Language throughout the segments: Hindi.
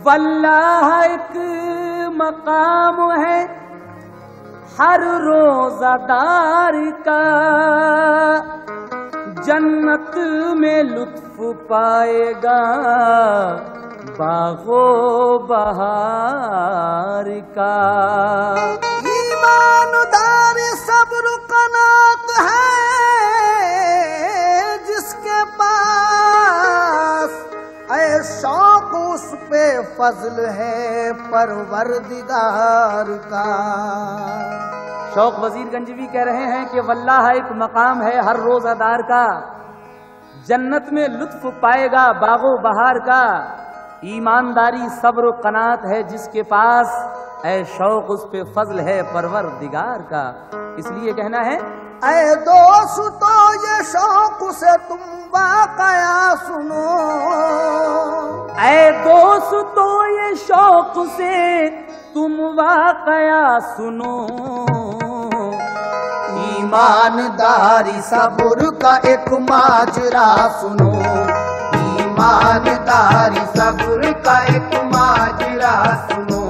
वल्लाह एक मकाम है हर रोज़ादार का, जन्नत में लुत्फ पाएगा बागो बहार का। ईमानदार सब्र कनात है जिसके पास, ऐ शौक उस पे फजल है परवरदिगार का। शौक वजीर गंजवी कह रहे हैं कि वल्लाह एक मकाम है हर रोज़ादार का, जन्नत में लुत्फ पाएगा बागो बहार का। ईमानदारी सब्र कनात है जिसके पास, ऐ शौक उस पे फजल है परवरदिगार का। इसलिए कहना है ऐ दोस्तों ये शौक से तुम वाकया सुनो, ऐ दोस्तों ये शौक से तुम वाकया सुनो। ईमानदारी सब्र का एक माजरा सुनो, ईमानदारी सब्र का एक माजरा सुनो,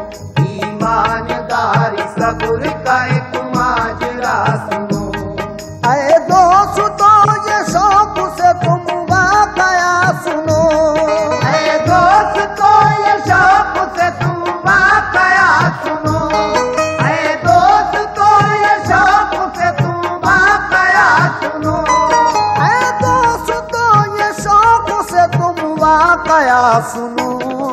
ईमानदारी सब्र का एक माजरा सुनो। ऐ दोस्तों ये शौक से तुम वाकया सुनो, ऐ दोस्तों ये शौक से तुम वाकया सुनो, ऐ दोस्तों ये शौक से तुम वाकया सुनो, ऐ दोस्तों ये शौक से तुम वाकया सुनो।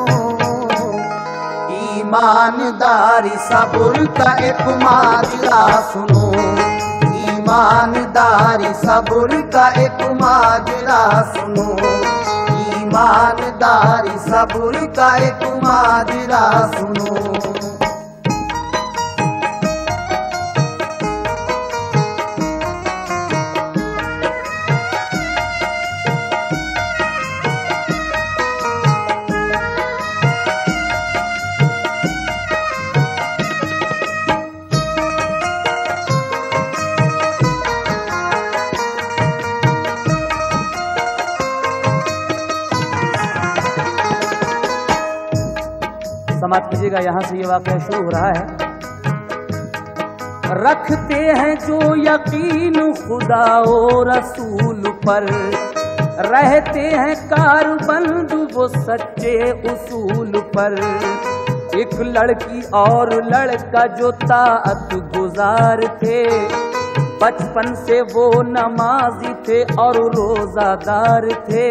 ईमानदारी सब्र का एक माजरा सुनो, ईमानदारी सब्र का एक माजरा सुनो, ईमानदारी सब्र का एक माजरा सुनो। समाप्त कीजिएगा, यहां से ये वाक़या शुरू हो रहा है। रखते हैं जो यकीन खुदा और रसूल पर, रहते हैं कारबंद वो सच्चे उसूल पर। एक लड़की और लड़का जो ताअत गुजार थे, बचपन से वो नमाजी थे और रोजादार थे।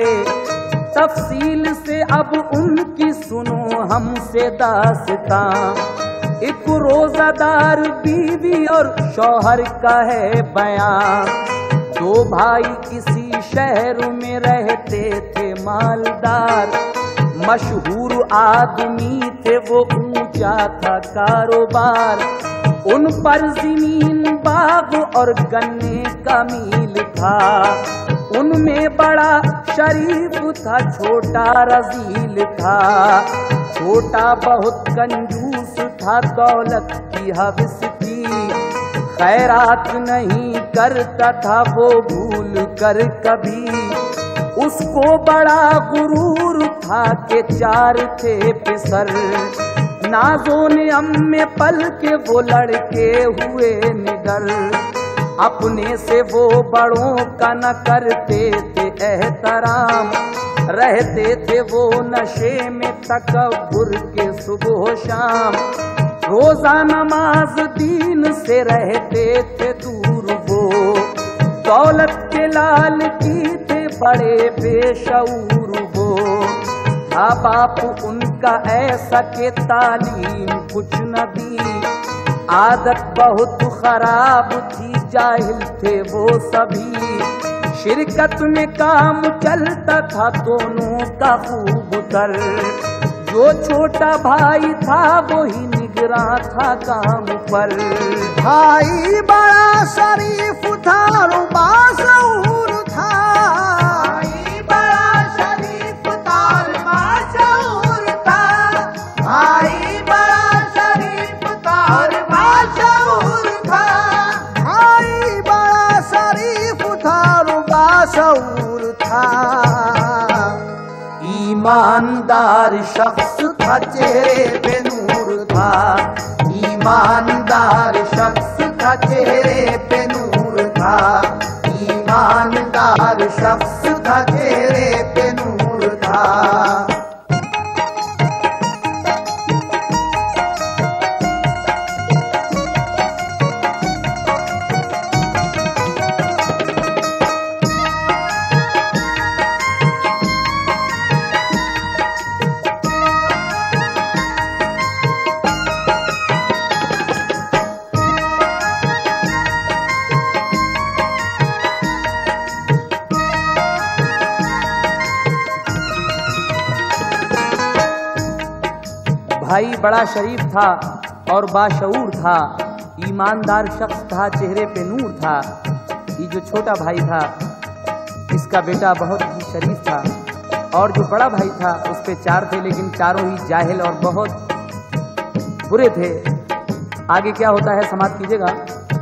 तफसील से अब उनकी सुनो हमसे दास्तां, एक रोजादार बीवी और शौहर का है बयां। दो भाई किसी शहर में रहते थे मालदार, मशहूर आदमी थे वो, ऊंचा था कारोबार। उन पर जमीन बाग और गन्ने का मील था, उनमें बड़ा शरीफ था छोटा रजील था। छोटा बहुत कंजूस था दौलत की हवस थी, खैरात नहीं करता था वो भूल कर कभी। उसको बड़ा गुरूर था के चार थे पिसर, नाजों ने अम्मे पल के वो लड़के हुए निडर। अपने से वो बड़ों का न करते थे एहतराम, रहते थे वो नशे में तकब्बुर के सुबह शाम। रोजा नमाज दीन से रहते थे दूर वो, दौलत के लाल की थे बड़े बेशऊर वो। था बाप उनका ऐसा के तालीम कुछ न दी, आदत बहुत खराब थी जाहिल थे वो सभी। शिरकत में काम चलता था दोनों का खूब तर, जो छोटा भाई था वो ही निगरां था काम पर। भाई बड़ा शरीफ था बाशऊर था, भाई बड़ा शरीफ था बाशऊर था, भाई बड़ा शरीफ था बाशऊर था, भाई बड़ा शरीफ था बाशऊर था। ईमानदार शख्स था था, चेहरे पे नूर था। ईमानदार शख्स था, चेहरे पे नूर था। ईमानदार शख्स था, चेहरे पे नूर था। भाई बड़ा शरीफ था और बाशऊर था, ईमानदार शख्स था, चेहरे पे नूर था। ये जो छोटा भाई था इसका बेटा बहुत ही शरीफ था, और जो बड़ा भाई था उस पे 4 थे, लेकिन चारों ही जाहिल और बहुत बुरे थे। आगे क्या होता है समाप्त कीजिएगा।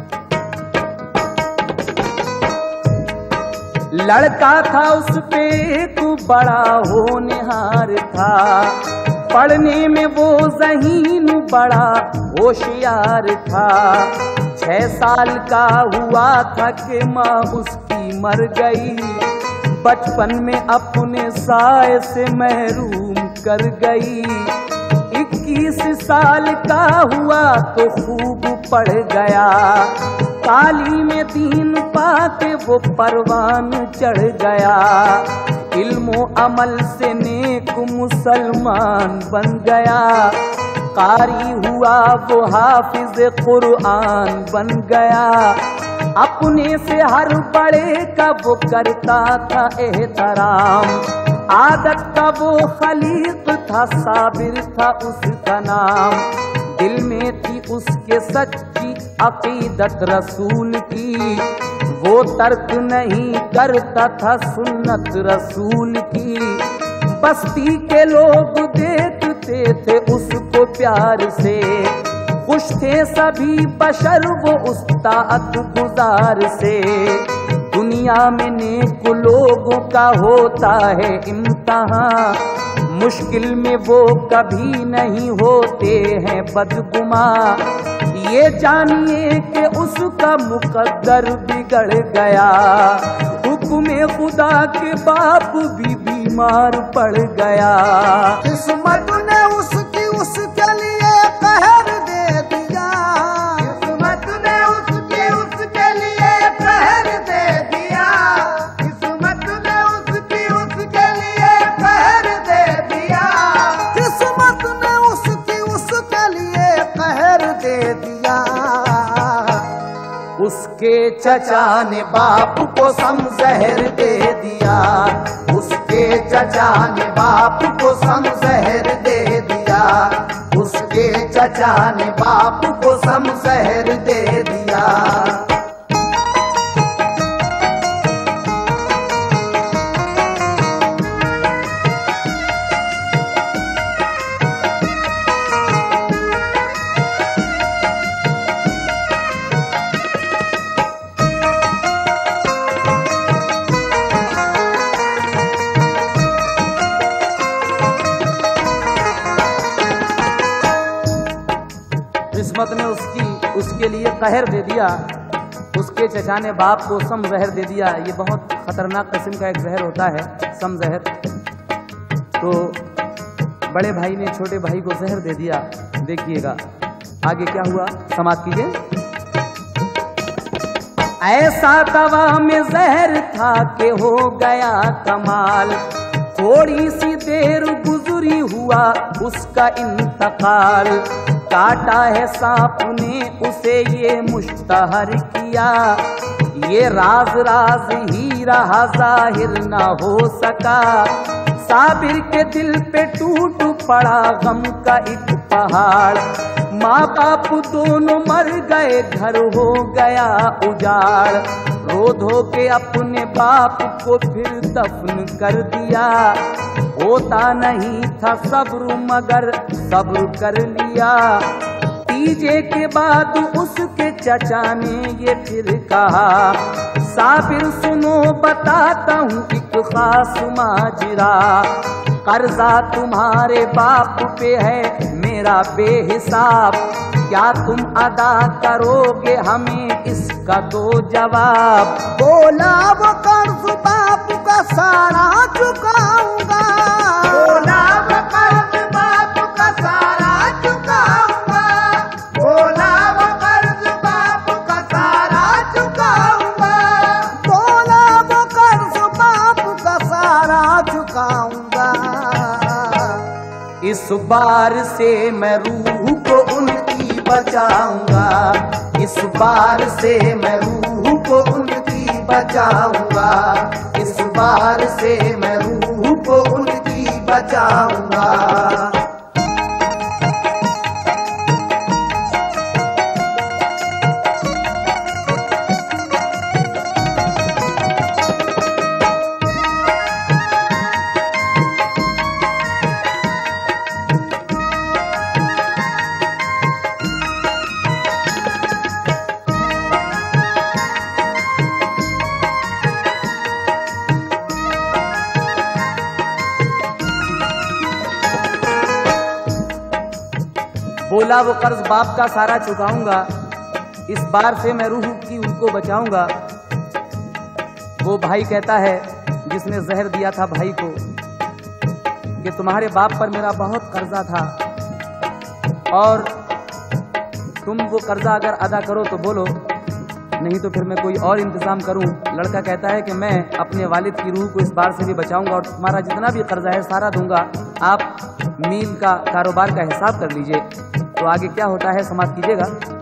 लड़का था उस पे एक बड़ा होनहार था, पढ़ने में वो ज़हीन बड़ा होशियार था। 6 साल का हुआ था कि माँ उसकी मर गई, बचपन में अपने साए से महरूम कर गई। 21 साल का हुआ तो खूब पढ़ गया, तालीम में दीन पाके वो परवान चढ़ गया। इल्मो अमल से नेक मुसलमान बन गया, कारी हुआ वो हाफिज कुरान बन गया। अपने से हर बड़े का वो करता था एहतराम, आदत का वो खलीक था, साबिर था उसका नाम। दिल में थी उसके सच्ची अकीदत रसूल की, वो तर्क नहीं करता था सुन्नत रसूल की। बस्ती के लोग देखते थे उसको प्यार से, खुश थे सभी बशर वो उस्ताद गुजार से। दुनिया में नेक लोगों का होता है इम्तिहान, मुश्किल में वो कभी नहीं होते हैं बदगुमा। ये जानिए कि उसका मुकद्दर बिगड़ गया, हुक्म खुदा के बाप भी बीमार पड़ गया। किस्मत ने उसके लिए कहर दे दिया, किस्मत ने उसके लिए कहर दे दिया, किस्मत ने उसके लिए कहर दे दिया, किस्मत ने उसके लिए कहर दे दिया। उसके चचा ने बाप को समजहर दे दिया, उसके चचा ने बाप को समजहर दे दिया, उसके चचा ने बाप को समजहर दे दिया। किस्मत ने उसके लिए कहर दे दिया, उसके चचा ने बाप को सम जहर दे दिया। ये बहुत खतरनाक किस्म का एक जहर होता है, सम जहर। तो बड़े भाई ने छोटे भाई को जहर दे दिया। देखिएगा आगे क्या हुआ, समाप्त कीजिए। ऐसा दवा में जहर था कि हो गया कमाल, थोड़ी सी देर गुजरी हुआ उसका इंतकाल। काटा है सांप ने उसे ये मुश्तहर किया, ये राज राज ही रहा जाहिर ना हो सका। साबिर के दिल पे टूट पड़ा गम का एक पहाड़, माँ बाप दोनों मर गए, घर हो गया उजाड़। रो धो के अपने बाप को फिर दफन कर दिया, होता नहीं था सब्र मगर सब्र कर लिया। तीजे के बाद उसके चचा ने ये फिर कहा, साबिर सुनो बताता हूँ एक खास माजरा, कर्जा तुम्हारे बाप पे है मेरा बेहिसाब, क्या तुम अदा करोगे हमें इसका दो जवाब। बोला वो कर्ज बाप का सारा चुकाऊंगा, बोला वो कर्ज बाप का सारा चुकाऊंगा, बोला वो कर्ज बाप का सारा चुकाऊंगा, बोला वो कर्ज बाप का सारा चुकाऊंगा। इस बार से मैं रूह को उनकी बचाऊंगा, इस बार से मैं रूह को उनकी बचाऊंगा, इस बार से मैं रूह को उनकी बचाऊंगा। बोला वो कर्ज बाप का सारा चुकाऊंगा, इस बार से मैं रूह की उनको बचाऊंगा। वो भाई कहता है जिसने जहर दिया था भाई को कि तुम्हारे बाप पर मेरा बहुत कर्जा था और तुम वो कर्जा अगर अदा करो तो बोलो, नहीं तो फिर मैं कोई और इंतजाम करूं। लड़का कहता है कि मैं अपने वालिद की रूह को इस बार से भी बचाऊंगा और तुम्हारा जितना भी कर्जा है सारा दूंगा, आप मील का कारोबार का हिसाब कर लीजिए। तो आगे क्या होता है समाप्त कीजिएगा।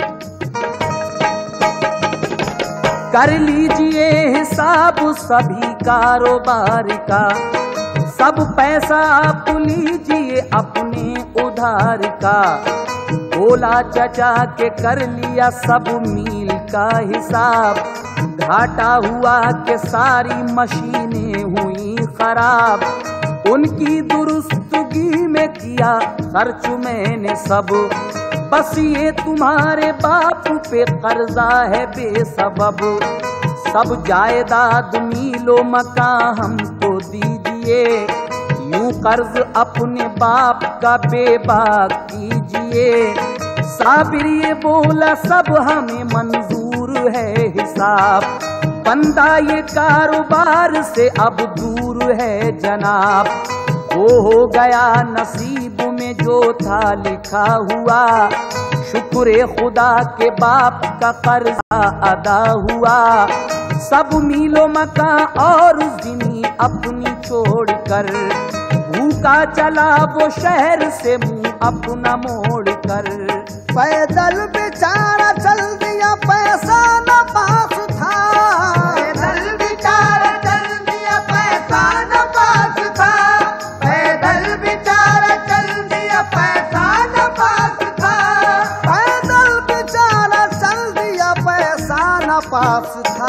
कर लीजिए हिसाब सभी कारोबार का, सब पैसा आप लीजिए अपने उधार का। बोला चचा के कर लिया सब मील का हिसाब, घाटा हुआ के सारी मशीनें हुई खराब। उनकी दुरुस्तगी में किया खर्च मैंने सब, बस ये तुम्हारे बाप पे कर्जा है बेसबब। सब जायदाद मीलो मकान हमको दीजिए, यूं कर्ज अपने बाप का बेबाक कीजिए। साबिर ये बोला सब हमें मंजूर है हिसाब, बंदा ये कारोबार से अब दूर है जनाब। वो हो गया नसीब में जो था लिखा हुआ, शुक्र खुदा के बाप का कर्जा अदा हुआ। सब मीलो मकान और ज़मीन अपनी छोड़कर, भूखा चला वो शहर से मुंह अपना मोड़ कर। पैदल बेचारा चल दिया पैसा न पास था, पैदल बेचारा चल दिया पैसा न पास था, पैदल बेचारा चल दिया पैसा न पास था, पैदल बेचारा चल दिया पैसा न पास था।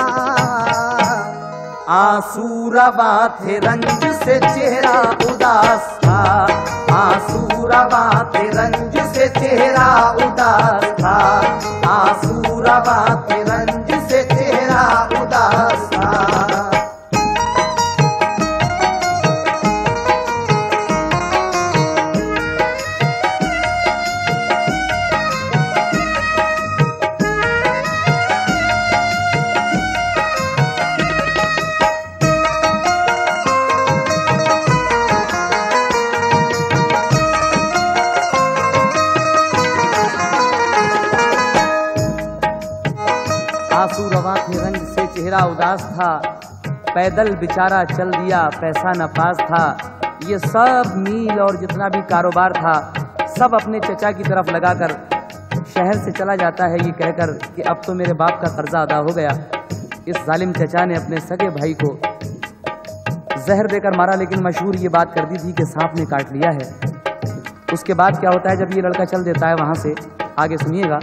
आंसू रवा थे रंज से चेहरा उदास था, आंसू रवा थे रंज से चेहरा उदास था, आंसू रवा थे रंज से चेहरा उदास था। आंसू रवा थे रंग से चेहरा उदास था, पैदल बेचारा चल दिया पैसा न पास था। ये सब मील और जितना भी कारोबार था सब अपने चचा की तरफ लगाकर शहर से चला जाता है, ये कहकर कि अब तो मेरे बाप का कर्जा अदा हो गया। इस जालिम चचा ने अपने सगे भाई को जहर देकर मारा, लेकिन मशहूर ये बात कर दी थी कि सांप ने काट लिया है। उसके बाद क्या होता है जब ये लड़का चल देता है वहां से, आगे सुनिएगा।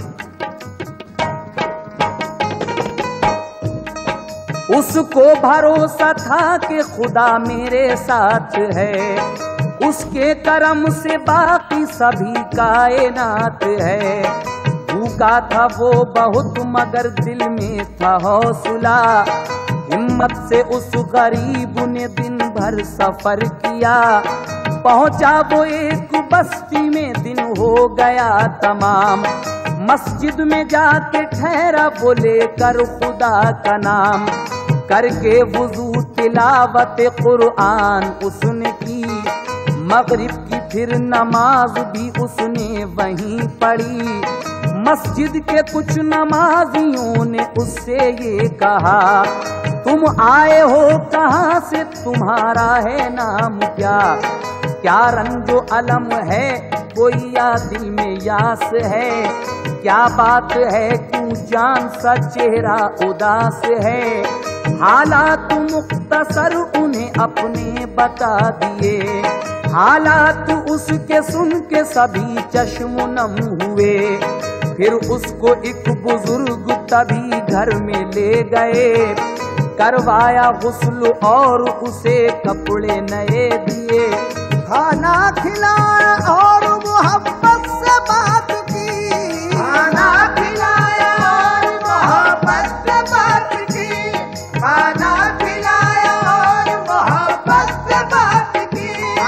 उसको भरोसा था कि खुदा मेरे साथ है, उसके करम से बाकी सभी कायनात है। भूखा था वो बहुत मगर दिल में था हौसला, हिम्मत से उस गरीब ने दिन भर सफर किया। पहुंचा वो एक बस्ती में, दिन हो गया तमाम। मस्जिद में जाके ठहरा, बोले कर खुदा का नाम। करके वुजू तिलावत कुरान उसने की, मगरिब की फिर नमाज भी उसने वहीं पढ़ी। मस्जिद के कुछ नमाजियों ने उससे ये कहा, तुम आए हो कहाँ से, तुम्हारा है नाम क्या? क्या रंजो अलम है कोई या दिल में यास है? क्या बात है क्यों जान सा चेहरा उदास है? हालात मुख्तसर उन्हें अपने बता दिए। हालात उसके सुन के सभी चश्म नम हुए। फिर उसको एक बुजुर्ग तभी घर में ले गए, करवाया गुस्ल और उसे कपड़े नए दिए। खाना खिलाया और मोहब्बत से बात की। खाना खिलाया और मोहब्बत से बात की। खाना खिलाया और मोहब्बत से बात की।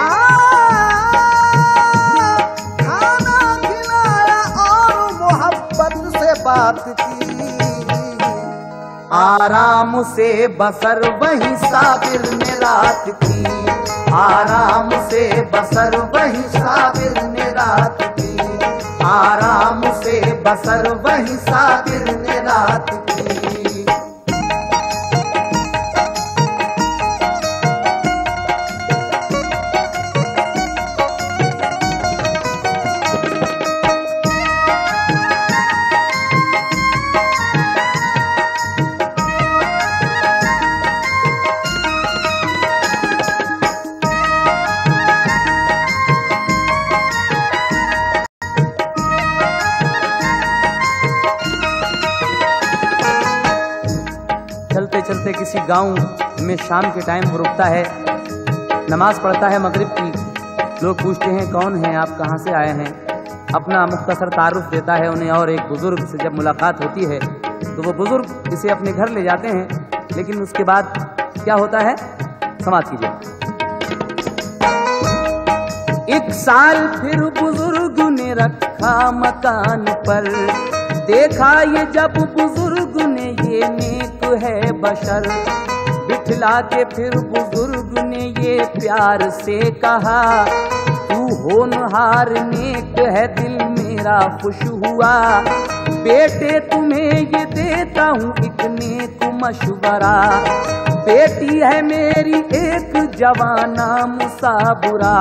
खाना खिलाया और मोहब्बत से बात की। आराम से बसर वही साबिर ने रात की। आराम से बसर वही साबिर ने रात की। आराम से बसर वही साबिर ने रात की। चलते चलते किसी गांव में शाम के टाइम वो रुकता है, नमाज पढ़ता है मगरिब की। लोग पूछते हैं कौन है आप, कहाँ से आए हैं? अपना मुख्तसर तारुफ देता है उन्हें। और एक बुजुर्ग से जब मुलाकात होती है तो वो बुजुर्ग इसे अपने घर ले जाते हैं। लेकिन उसके बाद क्या होता है, समाप्त कीजिए। एक साल फिर बुजुर्ग ने रखा मकान पर, देखा ये जब बुजुर्ग ने ये नेक है बशर। बिठला के फिर बुजुर्ग ने ये प्यार से कहा, तू होनहार नेक है दिल मेरा खुश हुआ। बेटे तुम्हें ये देता हूँ एक नेक मशवरा। बेटी है मेरी एक जवाना मुसाबुरा,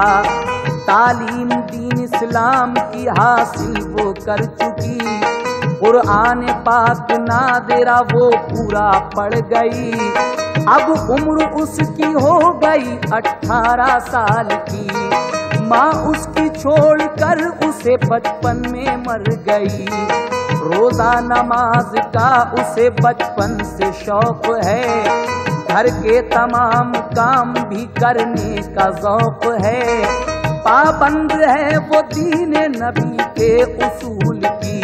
तालीम दीन इस्लाम की हासिल वो कर चुकी। कुरान पाक नादिरा वो पूरा पढ़ गई। अब उम्र उसकी हो गई 18 साल की। माँ उसकी छोड़कर उसे बचपन में मर गई। रोजा नमाज का उसे बचपन से शौक है, घर के तमाम काम भी करने का ज़ौक़ है। पाबंद है वो दीन नबी के उसूल की,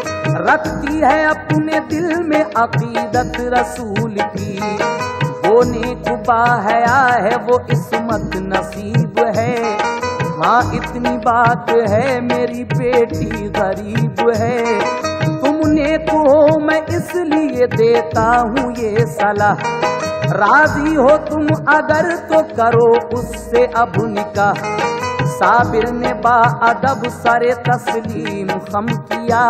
रखती है अपने दिल में अकीदत रसूल की। वो नेकुबा हया है वो इस्मत नसीब है। हाँ इतनी बात है मेरी बेटी गरीब है। तुम नेक हो मैं इसलिए देता हूँ ये सलाह। राजी हो तुम अगर तो करो उससे अब निकाह। साबिर ने बाअदब सरे तस्लीम खम किया,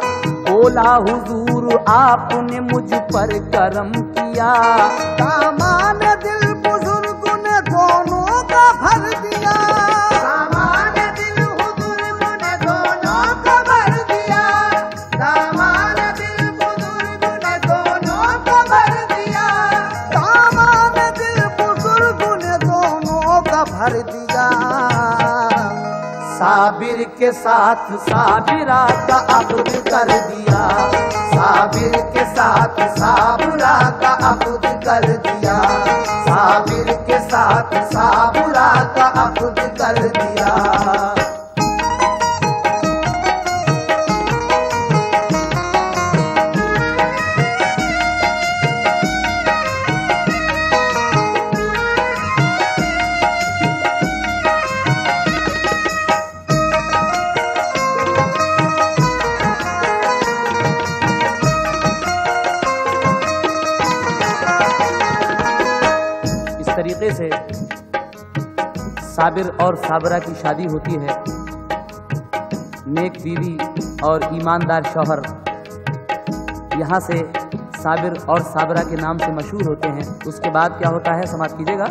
बोला हुजूर आपने मुझ पर करम किया। सामान दिल बुजुर्ग ने दोनों का भर दिया। सामान दिल बुजुर्ग ने दोनों का भर दिया। सामान दिल बुजुर्ग ने दोनों का भर दिया। सामान दिल बुजुर्ग ने दोनों का भर दिया। साबिर के साथ साबिरा का अब्द कर दिया। साबिर के साथ साबुरा का अब्द कर दिया। साबिर के साथ साबुरा का अब्द कर दिया। तरीके से साबिर और साबरा की शादी होती है। नेक बीवी और ईमानदार शौहर यहाँ से साबिर और साबरा के नाम से मशहूर होते हैं। उसके बाद क्या होता है, समाप्त कीजिएगा।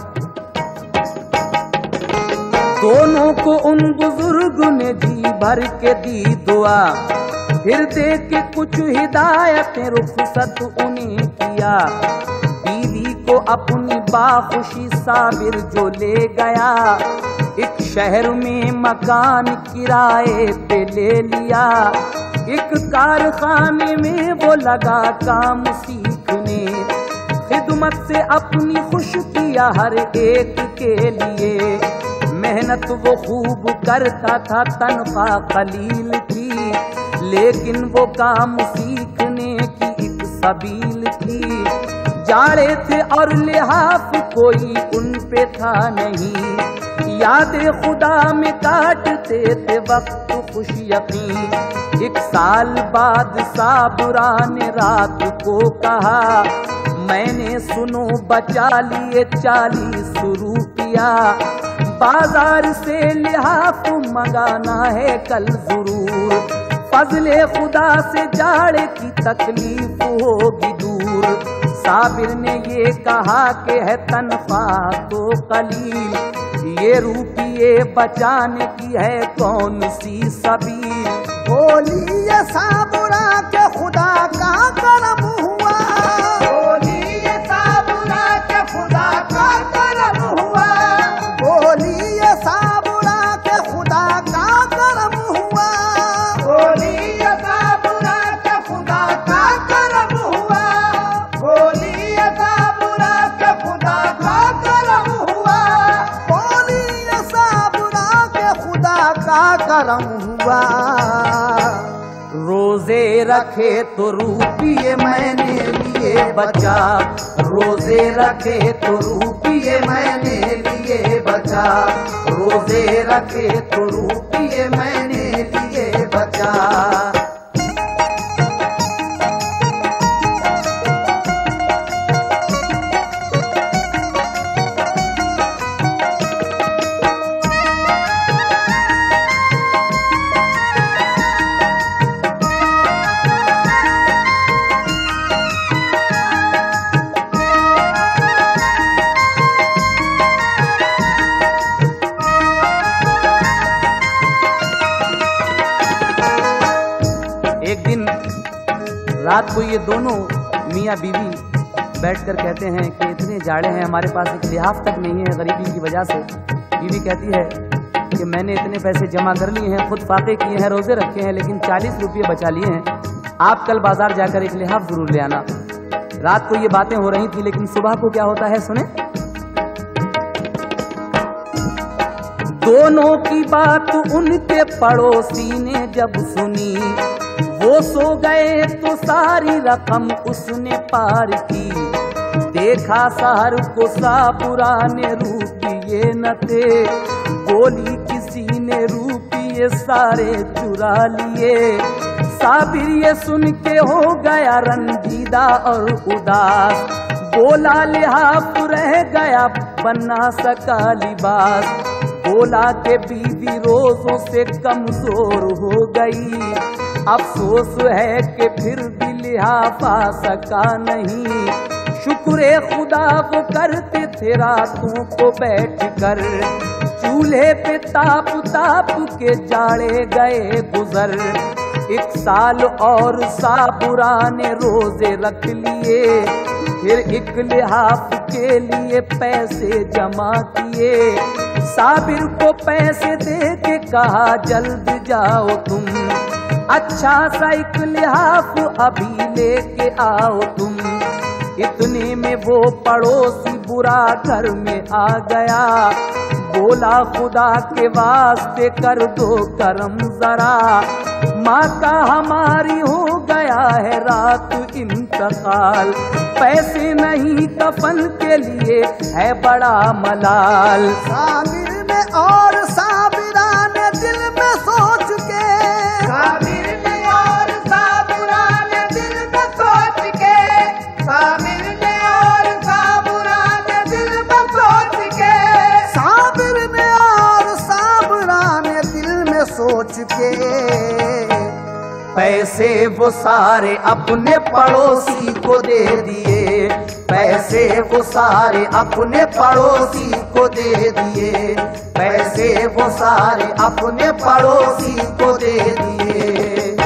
दोनों को उन बुजुर्ग ने जी भर के दी दुआ, फिर दे के कुछ हिदायतें रुखसत उन्हें किया। बीवी को अपनी बाखुशी साबिर जो ले गया, एक शहर में मकान किराए पे ले लिया। एक कारखाने में वो लगा काम सीखने, खिदमत से अपनी खुश किया हर एक के लिए। मेहनत वो खूब करता था, तनख्वाह कलील थी, लेकिन वो काम सीखने की एक सबील थी। जाड़े थे और लिहाफ कोई उन पे था नहीं, यादें खुदा में काटते थे वक्त खुश यकीन। एक साल बाद साबरा ने रात को कहा, मैंने सुनो बचा लिए 40 रुपया, बाजार से लिहाफ मंगाना है कल जरूर। फजले खुदा से जाड़े की तकलीफ होगी दूर। साबिर ने ये कहा कि है तनख्वाह तो कलील, ये रुपये बचाने की है कौन सी सबील। बोलिए साबरा के खुदा का करम हुआ, बोलिए साबरा के खुदा का करम हुआ, बोलिए साबरा के खुदा का करम हुआ, बोलिए साबरा के खुदा का करम हुआ, बोलिए साबरा के खुदा का करम हुआ, बोलिए साबरा के खुदा का करम हुआ। रोजे रखे तो रुपये मैंने लिए बचा, रोजे रखे तो रुपये मैंने लिए बचा, रोजे रखे तो रुपये मैंने लिए बचा। एक दिन रात को ये दोनों मियाँ बीवी बैठकर कहते हैं कि इतने जाड़े हैं, हमारे पास एक लिहाफ तक नहीं है गरीबी की वजह से। बीवी कहती है कि मैंने इतने पैसे जमा कर लिए हैं, खुद फाते किए हैं, रोजे रखे हैं, लेकिन 40 रुपये बचा लिए हैं। आप कल बाजार जाकर एक लिहाफ जरूर ले आना। रात को ये बातें हो रही थी, लेकिन सुबह को क्या होता है सुने। दोनों की बात उनके पड़ोसी ने जब सुनी, वो सो गए तो सारी रकम उसने पार की। देखा शहर को साबुरा ने रुपये न थे, बोली किसी ने रुपये सारे चुरा लिए। साबिर ये सुन के हो गया रंजीदा और उदास, बोला लिहाफ रह गया बना सका लिबास। बोला के बीवी रोजों से कमजोर हो गई, अफसोस है कि फिर भी लिहाफ आ सका नहीं। शुक्र खुदा वो करते थे रातों को बैठ कर, चूल्हे पे ताप ताप के जाड़े गए गुजर। 1 साल और साबुरा ने रोजे रख लिए, फिर एक लिहाफ के लिए पैसे जमा किए। साबिर को पैसे दे के कहा जल्द जाओ तुम, अच्छा सा एक लिहाफ अभी लेके आओ तुम। इतने में वो पड़ोसी बुरा घर में आ गया, बोला खुदा के वास्ते कर दो करम जरा। माँ का हमारी हो गया है रात इंतकाल, पैसे नहीं कफन के लिए है बड़ा मलाल। साबिर ने और साबिरा ने दिल में सोच के, साबिर ने और साबुरा ने दिल में सोच के, साबिर ने और साबुरा ने दिल में सोच पैसे वो सारे अपने पड़ोसी को दे दिए, पैसे वो सारे अपने पड़ोसी को दे दिए, पैसे वो सारे अपने पड़ोसी को दे दिए।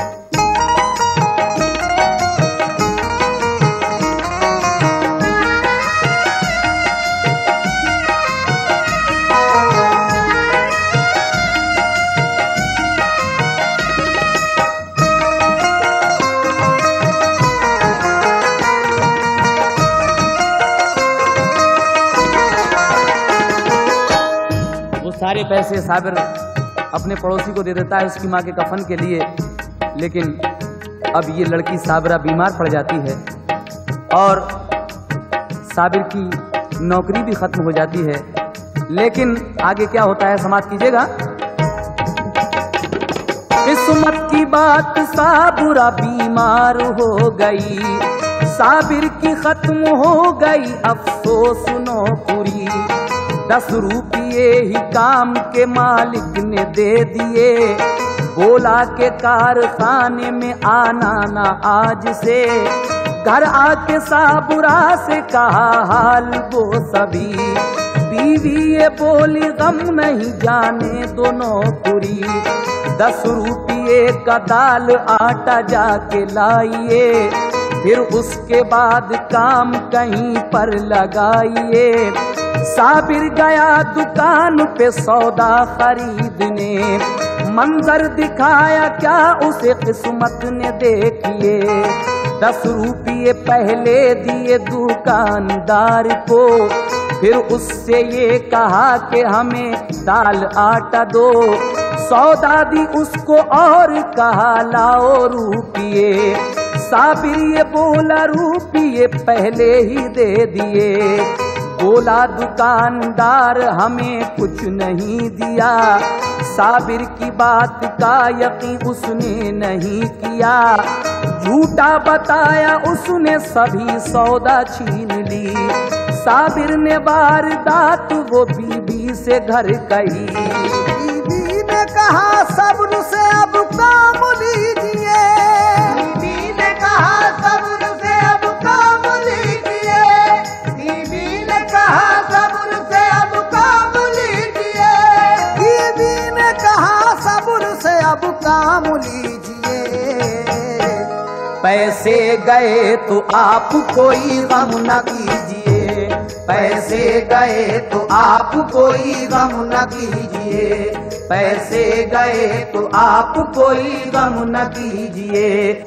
सारे पैसे साबिर अपने पड़ोसी को दे देता है उसकी माँ के कफन के लिए। लेकिन अब ये लड़की साबिरा बीमार पड़ जाती है और साबिर की नौकरी भी खत्म हो जाती है। लेकिन आगे क्या होता है समाप्त कीजिएगा। किस्मत की बात साबिरा बीमार हो गई, साबिर की खत्म हो गई अफसोस नौकरी। 10 रुपये ही काम के मालिक ने दे दिए, बोला के कारखाने में आना ना आज से। घर आके साबुरा से कहा हाल वो सभी, बीवी ये बोली गम नहीं जाने दो नौकरी। 10 रुपये का दाल आटा जाके लाइए, फिर उसके बाद काम कहीं पर लगाइए। साबिर गया दुकान पे सौदा खरीदने, मंजर दिखाया क्या उसे किस्मत ने देखिए। 10 रुपये पहले दिए दुकानदार को, फिर उससे ये कहा कि हमें दाल आटा दो। सौदा दी उसको और कहा लाओ रुपये, साबिर ये बोला रुपये पहले ही दे दिए। बोला दुकानदार हमें कुछ नहीं दिया, साबिर की बात का यकीन उसने नहीं किया। झूठा बताया उसने सभी सौदा छीन ली, साबिर ने वारदात वो बीबी से घर कही। बीबी ने कहा सब्र से अब काम लीजिए, बीबी ने कहा सब्र से अब काम लीजिए, बीबी ने कहा सब्र से अब काम लीजिए, बीबी ने कहा सब्र से अब काम लीजिए। पैसे गए तो आप कोई गम न कीजिए, पैसे गए तो आप कोई गम न कीजिए, पैसे गए तो आप कोई गम न कीजिए।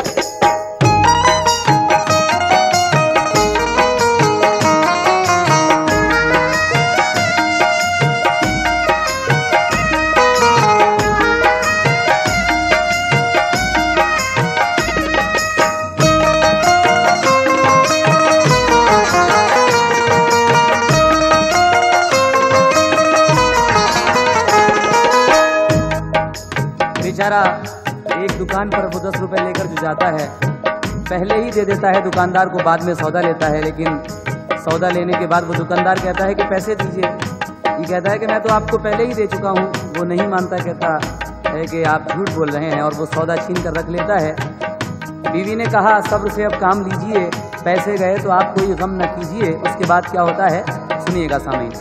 बेचारा एक दुकान पर वो 10 रुपए लेकर जो जाता है, पहले ही दे देता है दुकानदार को, बाद में सौदा लेता है। लेकिन सौदा लेने के बाद वो दुकानदार कहता है कि पैसे दीजिए। ये कहता है कि मैं तो आपको पहले ही दे चुका हूँ। वो नहीं मानता, कहता है कि आप झूठ बोल रहे हैं, और वो सौदा छीन कर रख लेता है। बीवी ने कहा सब्र से अब काम लीजिए, पैसे गए तो आप कोई गम न कीजिए। उसके बाद क्या होता है सुनिएगा सामीन।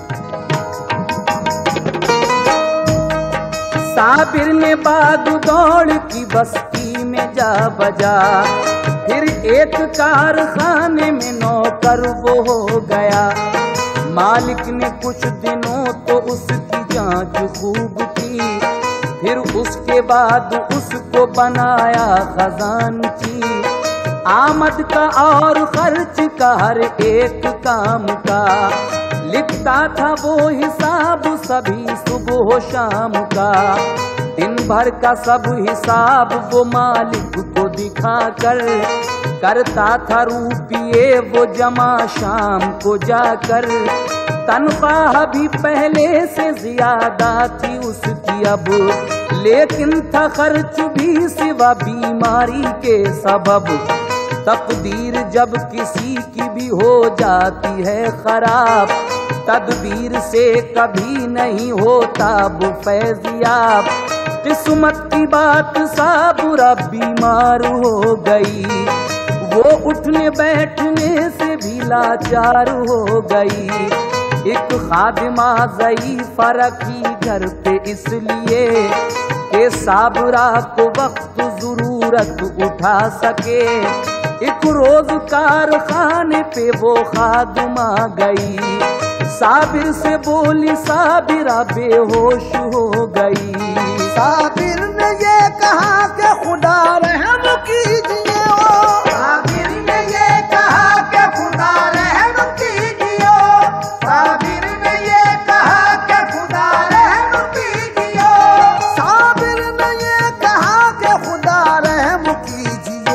साबिर ने बाग दौड़ की बस्ती में जा बजा, फिर एक कारखाने में नौकर वो हो गया। मालिक ने कुछ दिनों तो उसकी जांच खूब की, फिर उसके बाद उसको बनाया खजानची। आमद का और खर्च का हर एक काम का लिखता था वो हिसाब सभी सुबह शाम का। दिन भर का सब हिसाब वो मालिक को दिखा कर करता था रुपये वो जमा शाम को जाकर। तनख्वाह भी पहले से ज्यादा थी उसकी अब, लेकिन था खर्च भी सिवा बीमारी के सबब। तकदीर जब किसी की भी हो जाती है खराब, तदबीर से कभी नहीं होता वो फैज़याब। किस्मत की बात साबुरा बीमार हो गई, वो उठने बैठने से भी लाचार हो गई। एक खादिमा ज़ईफ़ा रखी घर पे इसलिए कि साबुरा को वक्त ज़रूरत उठा सके। एक रोज कारखाने पे वो खादिमा गई, साबिर से बोली साबिरा बेहोश हो गई। साबिर ने ये कहा कि खुदा रहम कीजिए, साबिर ने ये कहा कि खुदा रहम कीजिए, साबिर ने ये कहा कि खुदा रहम कीजिए, साबिर ने ये कहा कि खुदा रहम कीजिए।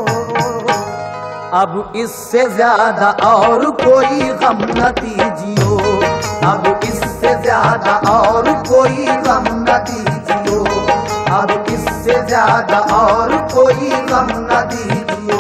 अब इससे ज्यादा और कोई गम न दीजियो, अब इससे ज्यादा और कोई गम न दीजियो, अब इससे ज्यादा और कोई गम न दीजियो।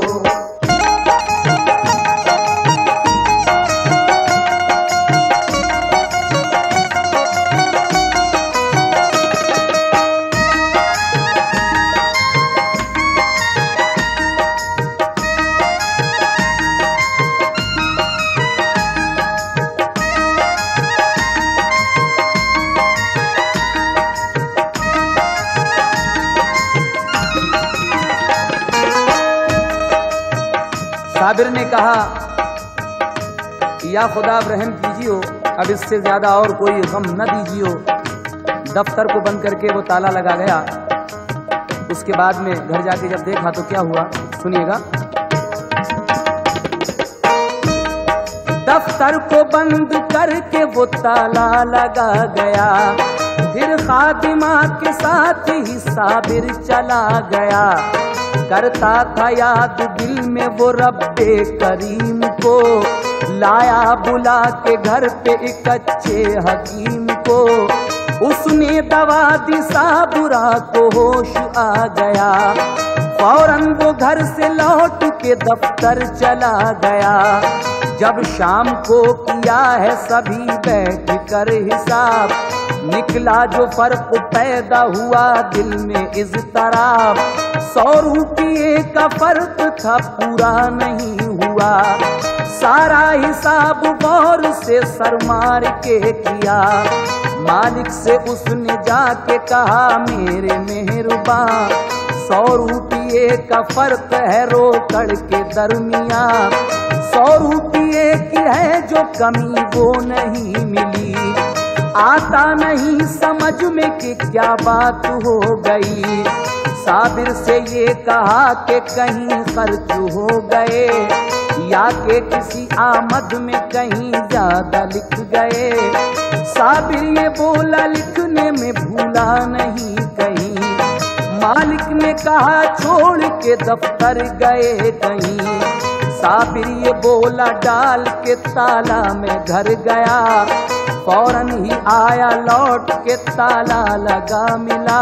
साबिर ने कहा, या खुदा अब रहम कीजियो, अब इससे ज्यादा और कोई गम न दीजियो। दफ्तर को बंद करके वो ताला लगा गया। उसके बाद में घर जाके जब देखा तो क्या हुआ, सुनिएगा। दफ्तर को बंद करके वो ताला लगा गया, फिर खादिमा के साथ ही साबिर चला गया। करता था याद दिल में वो रब्बे करीम को, लाया बुला के घर पे एक अच्छे हकीम को। उसने दवा दी साबुरा को होश आ गया, फौरन वो घर से लौट के दफ्तर चला गया। जब शाम को किया है सभी बैठ कर हिसाब, निकला जो फर्क पैदा हुआ दिल में इज़्तिराब। 100 रुपये का फर्क था पूरा नहीं हुआ, सारा हिसाब गौर से सरमार के किया। मालिक से उसने जाके कहा, मेरे मेहरबान 100 रुपये का फर्क है रोकड़ के दरमियान। 100 रुपये की है जो कमी वो नहीं मिली, आता नहीं समझ में कि क्या बात हो गई। साबिर से ये कहा कि कहीं खर्च हो गए, या के किसी आमद में कहीं ज्यादा लिख गए। साबिर ये बोला, लिखने में भूला नहीं कहीं। मालिक ने कहा, छोड़ के दफ्तर गए कहीं। साबिर ये बोला, डाल के ताला में घर गया। फौरन ही आया लौट के ताला लगा मिला।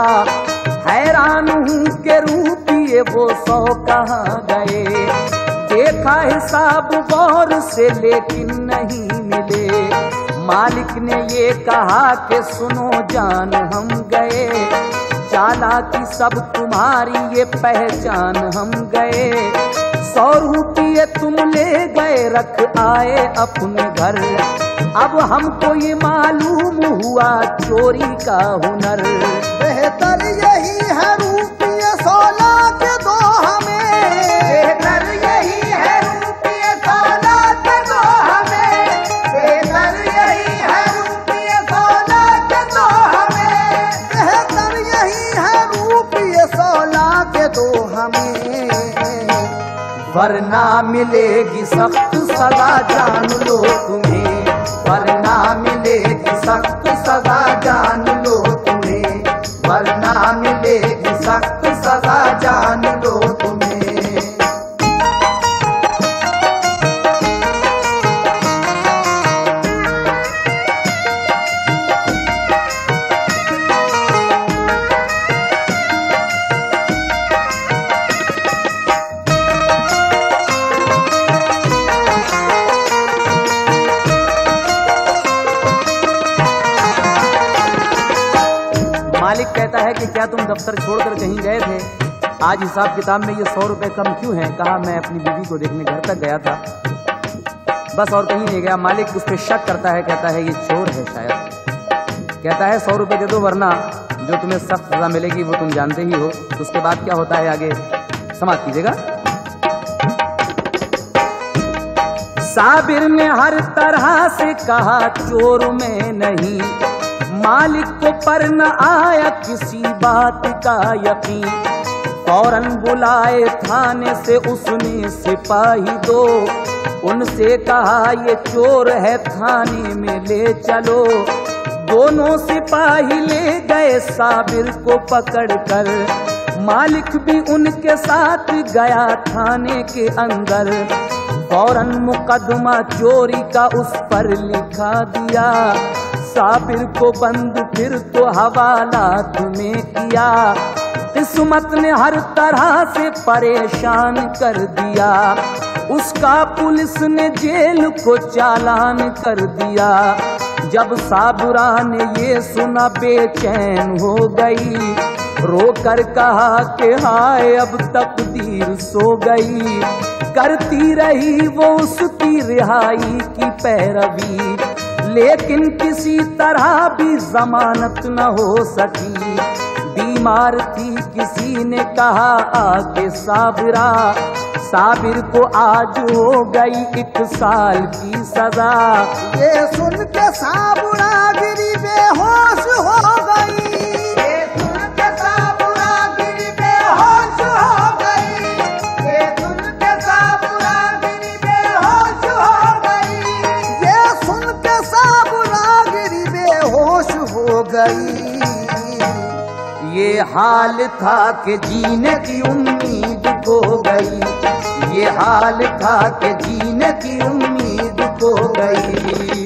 हैरान हूँ के रुपये वो 100 कहाँ गए। देखा हिसाब गौर से लेकिन नहीं मिले। मालिक ने ये कहा कि सुनो जान हम गए, चालाकी सब तुम्हारी ये पहचान हम गए। 100 रुपये तुम ले गए रख आए अपने घर, अब हमको ये मालूम हुआ चोरी का हुनर। बेहतर यही है रुपये 100 लाख दो हमें, बेहतर यही है रुपये 100 लाख दो हमें, बेहतर यही है रुपये 100 लाख दो हमें, बेहतर यही है रुपये 100 लाख दो हमें। वरना मिलेगी सख्त सजा जान लो तुम्हें, वरना मिलेगी सख्त सजा जान लो तुम्हें, वरना मिलेगी सख्त सजा जान लो तुम्हें। मालिक कहता है कि क्या तुम दफ्तर छोड़कर कहीं गए थे? आज हिसाब किताब में ये 100 रुपए कम क्यों है? कहा मैं अपनी बीवी को देखने घर तक गया था, बस और कहीं नहीं गया। मालिक उस पर शक करता है, कहता है ये चोर है शायद। कहता है 100 रुपए दे दो वरना जो तुम्हें सख्त सजा मिलेगी वो तुम जानते ही हो। तो उसके बाद क्या होता है आगे समाप्त कीजिएगा। साबिर ने हर तरह से कहा चोर में नहीं, मालिक को पर न आया किसी बात का यकीन। फौरन बुलाए थाने से उसने सिपाही दो, उनसे कहा ये चोर है थाने में ले चलो। दोनों सिपाही ले गए साबिर को पकड़कर, मालिक भी उनके साथ गया थाने के अंदर। फौरन मुकदमा चोरी का उस पर लिखा दिया, साबिर को बंद फिर तो हवालात में किया। किस्मत ने हर तरह से परेशान कर दिया, उसका पुलिस ने जेल को चालान कर दिया। जब साबुरा ने ये सुना बेचैन हो गई, रोकर कहा कि हाय अब तकदीर सो गई। करती रही वो उसकी रिहाई की पैरवी, लेकिन किसी तरह भी जमानत न हो सकी। बीमार थी, किसी ने कहा आके साबिरा, साबिर को आज हो गई 1 साल की सजा। ये सुन के साबुरा गिरी बेहोश हो गई, ये सुन के साबुरा गिरी बेहोश हो गई, ये सुन के साबुरा गिरी बेहोश हो गई, ये सुन के साबुरा गिरी बेहोश हो गई। ये हाल था कि जीने की उम्मीद खो गई, ये हाल था कि जीने की उम्मीद खो गई।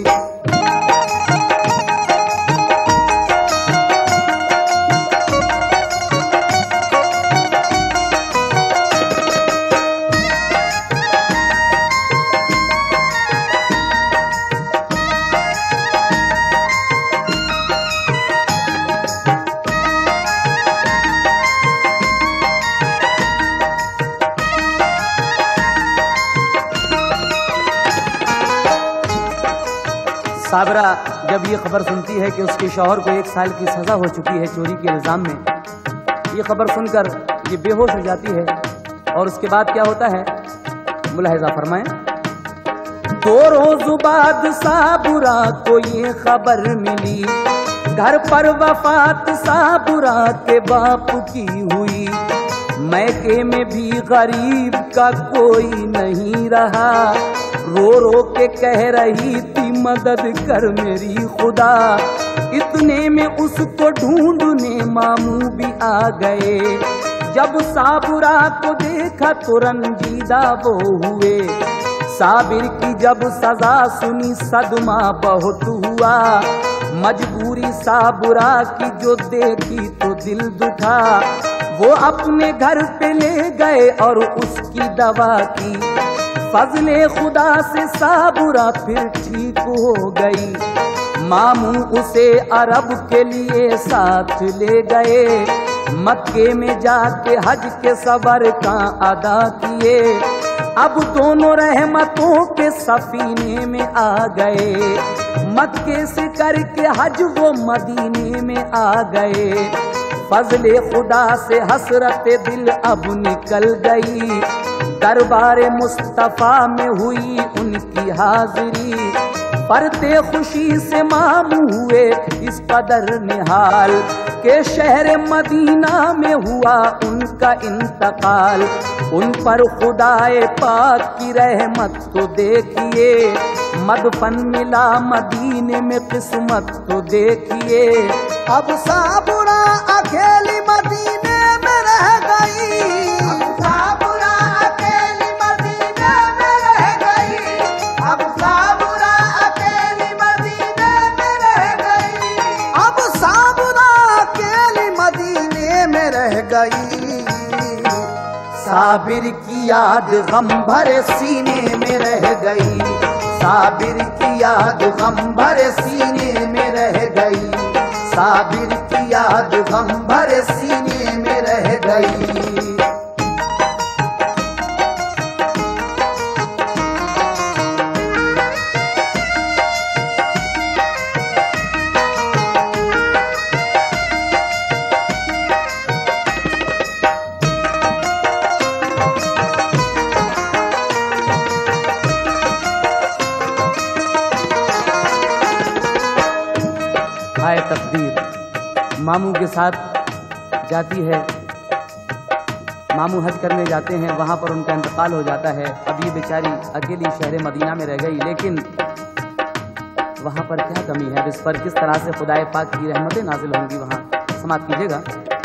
साबरा जब ये खबर सुनती है कि उसके शौहर को 1 साल की सजा हो चुकी है चोरी के इल्जाम में, ये खबर सुनकर ये बेहोश हो जाती है। और उसके बाद क्या होता है मुलाहिजा फरमाएं। 2 रोज बाद साबुरा को ये खबर मिली, घर पर वफात साबुरा के बाप की हुई। मैके में भी गरीब का कोई नहीं रहा, रो रो के कह रही थी मदद कर मेरी खुदा। इतने में उसको ढूंढने मामू भी आ गए, जब साबुरा को देखा तो रंजीदा वो हुए। साबिर की जब सजा सुनी सदमा बहुत हुआ, मजबूरी साबुरा की जो देखी तो दिल दुखा। वो अपने घर पे ले गए और उसकी दवा की, फजले खुदा से साबुरा फिर ठीक हो गई। मामू उसे अरब के लिए साथ ले गए, मक्के में जाके हज के सबर का अदा किए। अब दोनों रहमतों के सफीने में आ गए, मक्के से करके हज वो मदीने में आ गए। फजले खुदा से हसरत दिल अब निकल गई, दरबार मुस्तफा में हुई उनकी हाजिरी। परते खुशी से मामू हुए इस कदर निहाल के शहर मदीना में हुआ उनका इंतकाल। उन पर खुदाए पाक की रहमत तो देखिए, मदफन मिला मदीने में किस्मत तो देखिए। अब साबुरा अकेली मदीने में रह गई, अब साबुरा अकेली मदीने में रह गई, अब साबुरा अकेली मदीने में रह गई, अब साबुरा अकेली मदीने में रह गई। साबिर की याद गम भरे सीने में रह गई, साबिर की याद गम भरे सीने में रह गई, साबिर की याद गम भरे सीने में रह गई। हाय तकदीर, मामू के साथ जाती है। मामू हज करने जाते हैं, वहाँ पर उनका इंतकाल हो जाता है। अब ये बेचारी अकेली शहर मदीना में रह गई, लेकिन वहाँ पर क्या कमी है, इस पर किस तरह से खुदाए पाक की रहमतें नाजिल होंगी, वहाँ समाप्त कीजिएगा।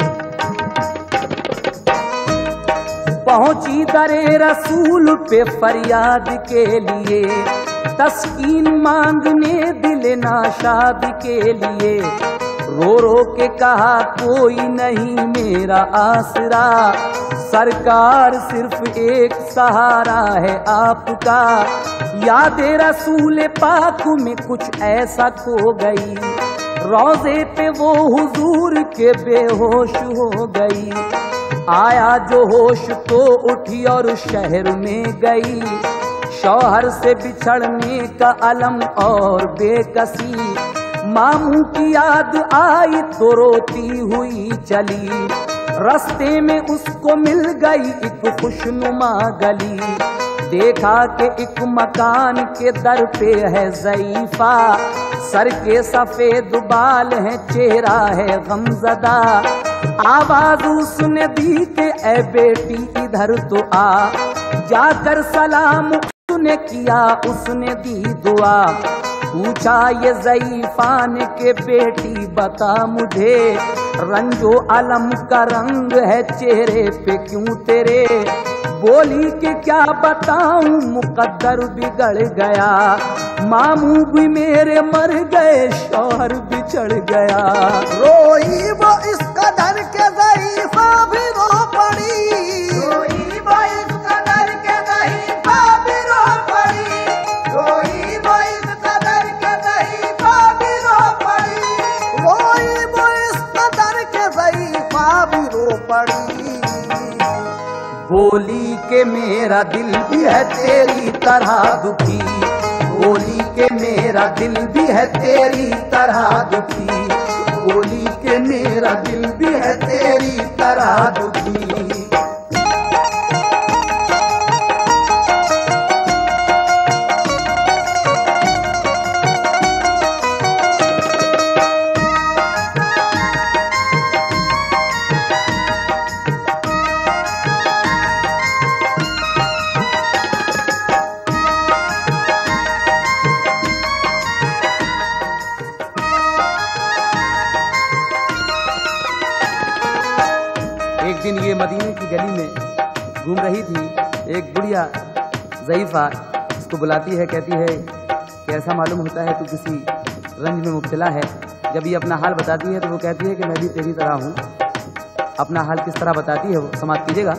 पहुंची दरे रसूल पे फरियाद के लिए, तस्कीन मांगने दिल नाशाद के लिए। रो रो के कहा कोई नहीं मेरा आसरा, सरकार सिर्फ एक सहारा है आपका। याद रसूल पाक में कुछ ऐसा खो गई, रोजे पे वो हुजूर के बेहोश हो गई। आया जो होश तो उठी और शहर में गई, शौहर से बिछड़ने का अलम और बेकसी। मामू की याद आई तो रोती हुई चली, रास्ते में उसको मिल गई एक खुशनुमा गली। देखा कि एक मकान के दर पे है ज़ईफा, सर के सफेद बाल है, चेहरा है गमज़दा। आवाज उसने दी कि ए बेटी इधर तो आ, जाकर सलाम उसने किया, उसने दी दुआ। पूछा ये ज़ईफान के बेटी बता मुझे, रंजो अलम का रंग है चेहरे पे क्यों तेरे। बोली कि क्या बताऊं मुकद्दर बिगड़ गया, मामू भी मेरे मर गए, शौहर बिछड़ गया। रोई वो इस कदर के ज़ईफा भी रो पड़ी, रोई वो इस कदर के ज़ईफा भी रो पड़ी, रोई वो इस कदर के ज़ईफा भी रो पड़ी, रोई वो इस कदर के ज़ईफा भी रो पड़ी। बोली के मेरा दिल भी है तेरी तरह दुखी, बोली के मेरा दिल भी है तेरी तरह दुखी, बोली के मेरा दिल भी है तेरी तरह दुखी। एक दिन ये मदीने की गली में घूम रही थी, एक बुढ़िया ज़ईफा इसको बुलाती है, कहती है कि ऐसा मालूम होता है तू किसी रंज में मुब्तला है। जब ये अपना हाल बताती है तो वो कहती है कि मैं भी तेरी तरह हूँ। अपना हाल किस तरह बताती है वो समाप्त कीजिएगा।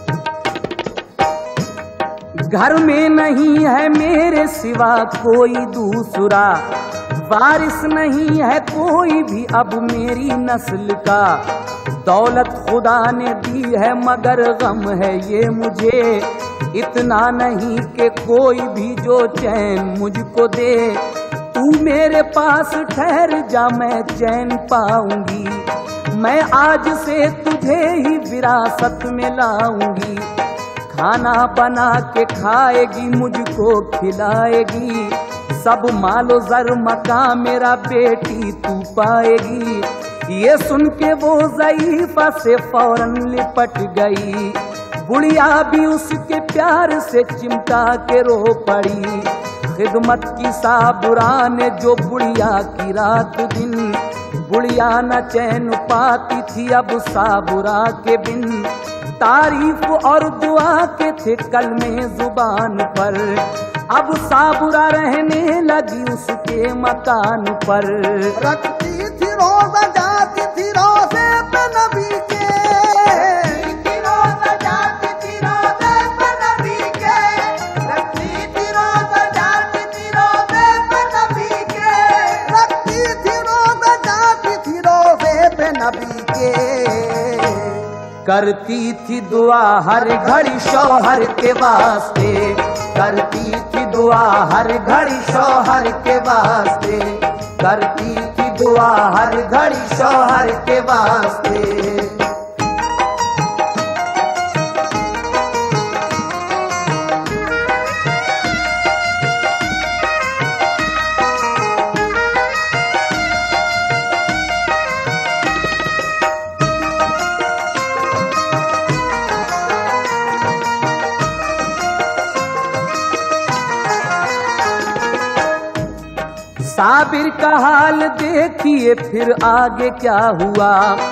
घर में नहीं है मेरे सिवा कोई दूसरा, वारिस नहीं है कोई भी अब मेरी नस्ल का। दौलत खुदा ने दी है मगर गम है ये मुझे, इतना नहीं कि कोई भी जो चैन मुझको दे। तू मेरे पास ठहर जा मैं चैन पाऊंगी, मैं आज से तुझे ही विरासत में लाऊंगी। खाना बना के खाएगी मुझको खिलाएगी, सब मालो जर मकान मेरा बेटी तू पाएगी। ये सुन के वो ज़ईफा से फौरन लिपट गई, बुढ़िया भी उसके प्यार से चिमटा के रो पड़ी। खिदमत की साबुरा ने जो बुढ़िया की रात दिन, बुढ़िया न चैन पाती थी अब साबुरा के बिन। तारीफ और दुआ के थे कलमे जुबान पर, अब साबुरा रहने लगी उसके मकान पर। रखती थी रोज़ा जाती थी रोज़े पे नबी के, रखती थी रोज़ा जाती थी रोज़े पे नबी के, रखती थी रोज़ा जाती थी रोज़े पे नबी के, रखती थी रोज़ा जाती थी रोज़े पे करती थी दुआ हर घड़ी शौहर के वास्ते, करती थी दुआ हर घड़ी शौहर के वास्ते, करती थी दुआ हर घड़ी शौहर के वास्ते। साबिर का हाल देखिए फिर आगे क्या हुआ,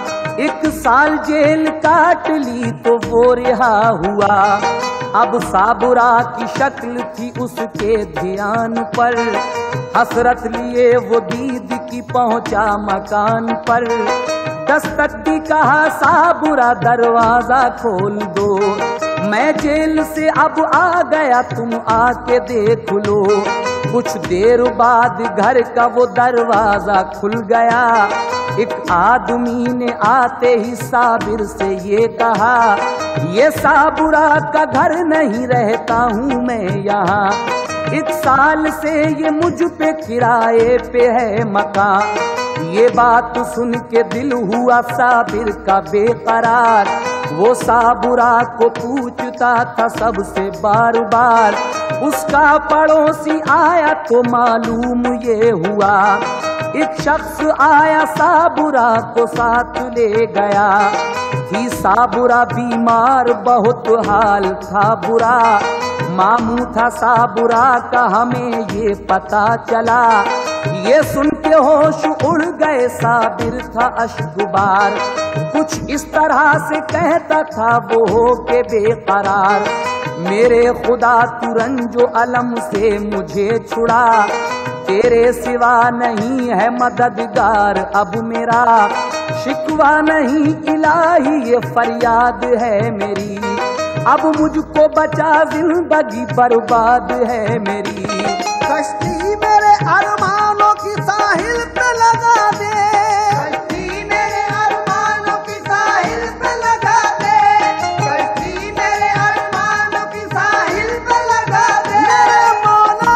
1 साल जेल काट ली तो वो रिहा हुआ। अब साबुरा की शक्ल थी उसके ध्यान पर, हसरत लिए वो दीद की पहुंचा मकान पर। दस्तक दी कहा साबुरा दरवाजा खोल दो, मैं जेल से अब आ गया तुम आके देख लो। कुछ देर बाद घर का वो दरवाजा खुल गया, एक आदमी ने आते ही साबिर से ये कहा, ये साबुरा का घर नहीं रहता हूँ मैं यहाँ, 1 साल से ये मुझ पे किराए पे है मकान। ये बात सुन के दिल हुआ साबिर का बेकरार, वो साबुरा को पूछता था सबसे बार बार। उसका पड़ोसी आया तो मालूम ये हुआ, एक शख्स आया साबुरा को साथ ले गया। थी साबुरा बीमार बहुत हाल था बुरा, मामू था साबुरा का हमें ये पता चला। ये सुन के होश उड़ गए साबिर था अश्कबार, कुछ इस तरह से कहता था वो हो के बेकरार। मेरे खुदा तू रंजो अलम से मुझे छुड़ा, तेरे सिवा नहीं है मददगार अब मेरा। शिकवा नहीं इलाही ये फरियाद है मेरी, अब मुझको बचा जिंदगी बर्बाद है मेरी। कश्ती मेरे अरमानों की साहिल पे लगा दे, कश्ती मेरे अरमानों की साहिल पे लगा दे, कश्ती मेरे अरमानों की साहिल पे लगा दे। मेरे मौला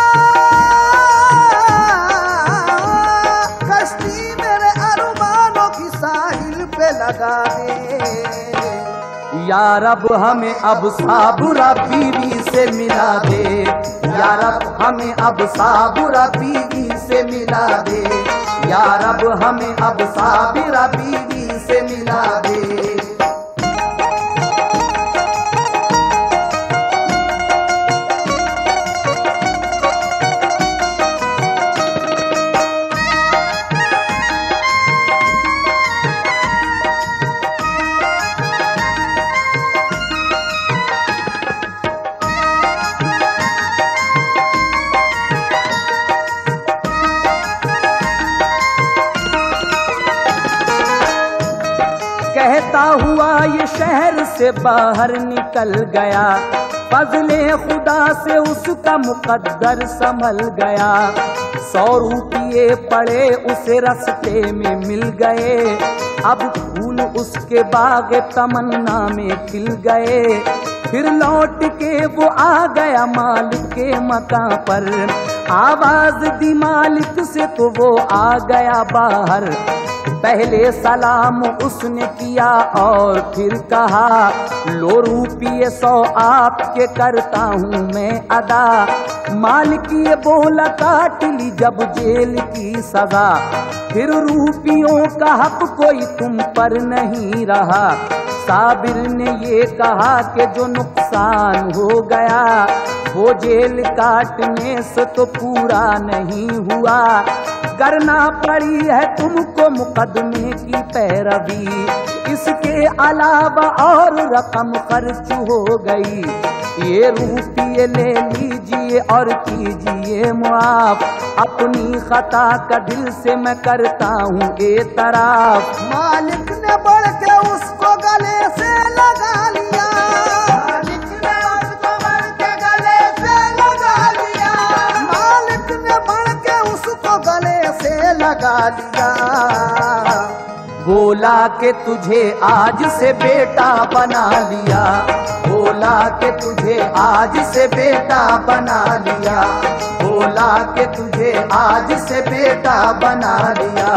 कश्ती मेरे अरमानों की साहिल पे लगा दे। या रब हमें अब साबुरा बीवी से मिला दे, या रब हमें अब साबुरा बीवी से मिला दे, या रब हमें अब साबिरा बीवी से मिला दे। कहता हुआ ये शहर से बाहर निकल गया, फजले खुदा से उसका मुकद्दर संभल गया। 100 रुपये पड़े उसे रास्ते में मिल गए, अब फूल उसके बाग तमन्ना में खिल गए। फिर लौट के वो आ गया मालिक के मकान पर, आवाज दी मालिक से तो वो आ गया बाहर। पहले सलाम उसने किया और फिर कहा, लो रुपये 100 आपके करता हूँ मैं अदा। मालिक ये बोला काट ली जब जेल की सजा, फिर रुपयों का हक कोई तुम पर नहीं रहा। साबिर ने ये कहा कि जो नुकसान हो गया वो जेल काटने से तो पूरा नहीं हुआ, करना पड़ी है तुमको मुकदमे की पैरवी, इसके अलावा और रकम खर्च हो गई। ये रुपये ले लीजिए और कीजिए मुआफ, अपनी खता का दिल से मैं करता हूँ एतराफ। मालिक ने बढ़ के उसको गले से लगा लिया, मालिक ने उसको बढ़ के गले से लगा लिया, मालिक ने बढ़ के उसको गले से लगा लिया। बोला कि तुझे आज से बेटा बना लिया, बोला कि तुझे आज से बेटा बना लिया, बोला कि तुझे आज से बेटा बना लिया।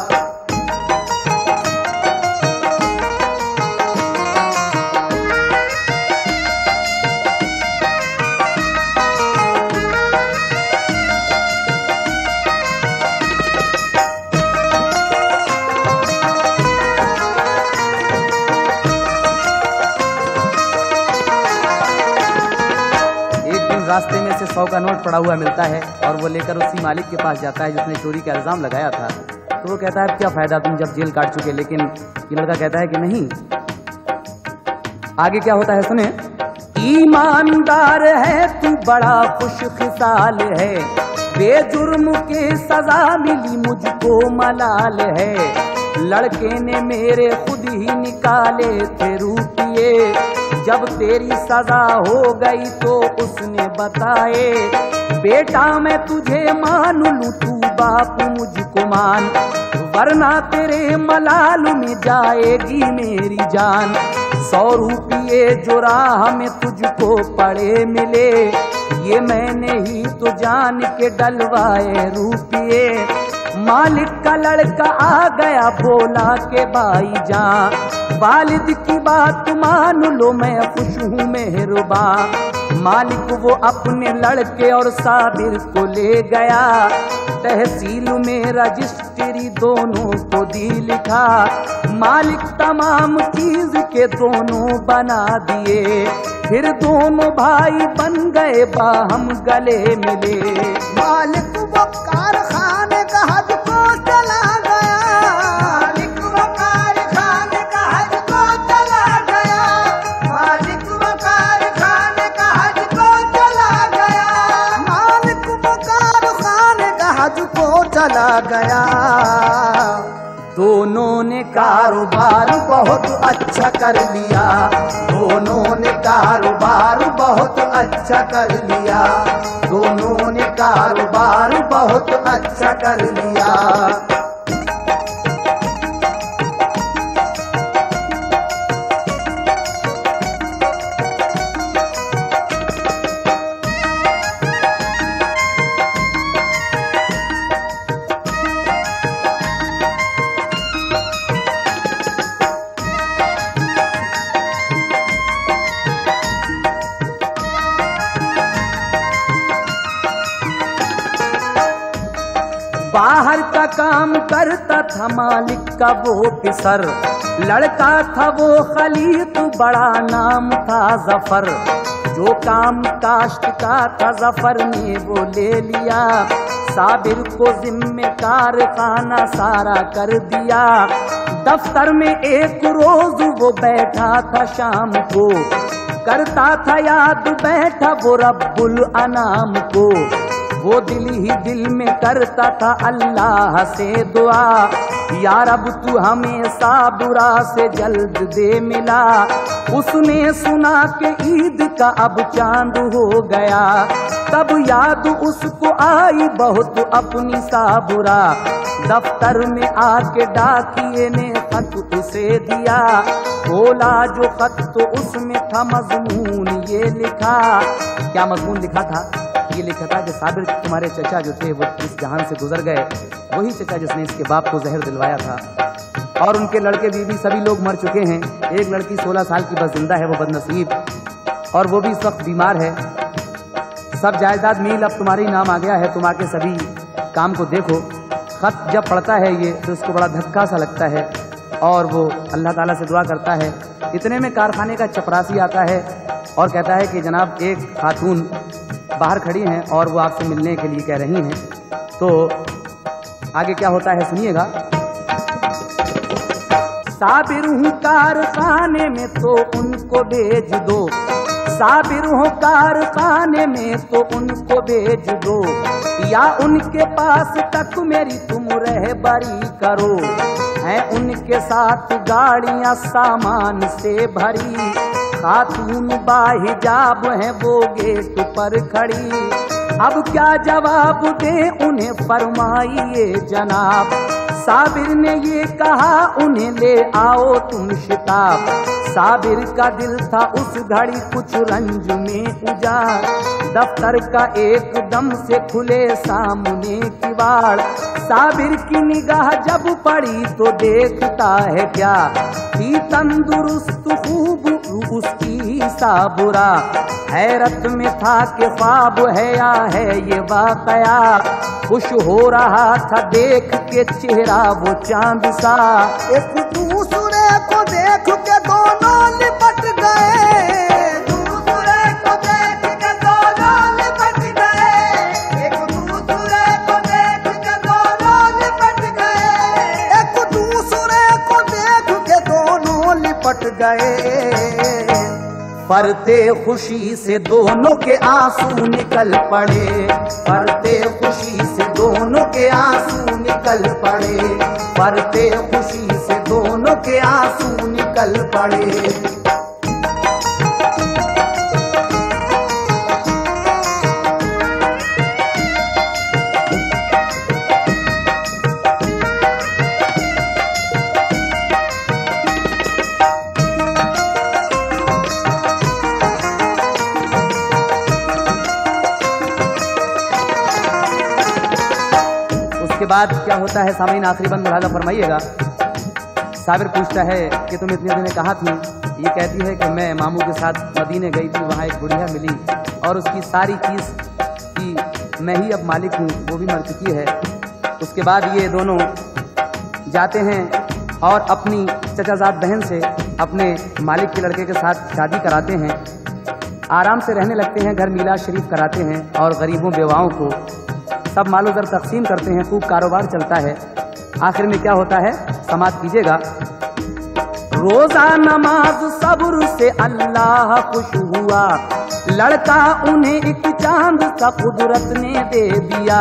रास्ते में से 100 का नोट पड़ा हुआ मिलता है और वो लेकर उसी मालिक के पास जाता है जिसने चोरी का इल्जाम लगाया था। तो वो कहता है क्या फायदा, तुम जब जेल काट चुके। लेकिन ये लड़का कहता है कि नहीं। आगे क्या होता है सुने। ईमानदार है तू बड़ा खुशखिसाल है, बेजुर्म के सजा मिली मुझको मलाल है। लड़के ने मेरे खुद ही निकाले थे रुपये, जब तेरी सजा हो गई तो उसने बताए। बेटा मैं तुझे मान लूं तू बाप मुझको मान, वरना तेरे मलाल में जाएगी मेरी जान। 100 रुपये जो राह में तुझको पड़े मिले, ये मैंने ही तो जान के डलवाए रुपये। मालिक का लड़का आ गया बोला के भाईजान, वालिद की बात मान लो मैं खुश हूँ मेहरबान। मालिक वो अपने लड़के और साबिर को ले गया, तहसील में रजिस्ट्री दोनों को दी लिखा। मालिक तमाम चीज के दोनों बना दिए, फिर दोनों भाई बन गए बाहम गले मिले। मालिक वो कारखाने का हद को चला गया, मालिक वो कारखाने का हद को चला गया, मालिक वो कारखाने का हद को चला गया, मालिक वो कारखाने का हद को चला गया। दोनों ने कारोबार बहुत अच्छा कर लिया, दोनों ने कारोबार बहुत अच्छा कर लिया, दोनों ने कारोबार बहुत अच्छा कर लिया। बाहर का काम करता था मालिक का वो पिसर, लड़का था वो खलीत बड़ा नाम था जफर। जो काम काश्त का था जफर ने वो ले लिया, साबिर को जिम्मेदार खाना सारा कर दिया। दफ्तर में एक रोज वो बैठा था शाम को, करता था याद बैठा वो रब्बुल अनाम को। वो दिल ही दिल में करता था अल्लाह से दुआ, या रब तू हमेशा बुरा से जल्द दे मिला। उसने सुना कि ईद का अब चांद हो गया, तब याद उसको आई बहुत अपनी सा बुरा। दफ्तर में आके डाकिए ने खत उसे दिया, खोला जो खत तो उसमें था मजमून ये लिखा। क्या मजमून लिखा था? ये लिखा था कि साबिर तुम्हारे चचा जो थे वो इस जहान से गुजर गए, वही चचा जिसने इसके बाप को जहर दिलवाया था। और उनके लड़के बीवी सभी लोग मर चुके हैं, एक लड़की 16 साल की बस जिंदा है, वो बदनसीब, और वो भी इस वक्त बीमार है। सब जायदाद मील अब तुम्हारे ही नाम आ गया है, तुम आके सभी काम को देखो। खत जब पढ़ता है ये तो उसको बड़ा धक्का सा लगता है और वो अल्लाह ताला से दुआ करता है। इतने में कारखाने का चपरासी आता है और कहता है कि जनाब एक खातून बाहर खड़ी हैं और वो आपसे मिलने के लिए कह रही हैं। तो आगे क्या होता है सुनिएगा। साबिर हूँ कारखाने में तो उनको भेज दो, साबिर हूँ कारखाने में तो उनको भेज दो, या उनके पास तक मेरी तुम रहबरी करो। हैं उनके साथ गाड़ियां सामान से भरी, खातून बाहिजाब हैं वो गेट पर खड़ी। अब क्या जवाब दे उन्हें फरमाइए जनाब। साबिर ने ये कहा उन्हें ले आओ तुम शिताब। साबिर का दिल था उस घड़ी कुछ रंज में उजाड़। दफ्तर का एकदम से खुले सामने किवाड़। साबिर की निगाह जब पड़ी तो देखता है क्या, थी तंदुरुस्त खूब उसकी साबुरा। हैरत में था कि ख्वाब है या है ये वाकया। खुश हो रहा था देख के चेहरा वो चांद सा। एक दूसरे को देख के दोनों लिपट गए, दूसरे को देख के दोनों लिपट गए, एक दूसरे को देख के दोनों लिपट गए, एक दूसरे को देख के दोनों लिपट गए। फरते खुशी से दोनों के आंसू निकल पड़े, फरते खुशी से दोनों के आंसू निकल पड़े, फरते खुशी से दोनों के आंसू निकल पड़े। उसके बाद क्या होता है सामीन, आखिरी बंद मुलाजा फरमाइएगा। साबिर पूछता है कि तुम इतने दिनों कहाँ थी? ये कहती है कि मैं मामू के साथ मदीने गई थी, वहाँ एक बुढ़िया मिली और उसकी सारी चीज़ की मैं ही अब मालिक हूँ, वो भी मर चुकी है। उसके बाद ये दोनों जाते हैं और अपनी चचाजाद बहन से अपने मालिक के लड़के के साथ शादी कराते हैं। आराम से रहने लगते हैं, घर मीलाद शरीफ कराते हैं और गरीबों बेवाओं को सब मालो दर तकसीम करते हैं। खूब कारोबार चलता है। आखिर में क्या होता है समाप्त कीजिएगा। रोजा नमाज सब्र से अल्लाह खुश हुआ, लड़का उन्हें एक चांद सा कुदरत ने दे दिया।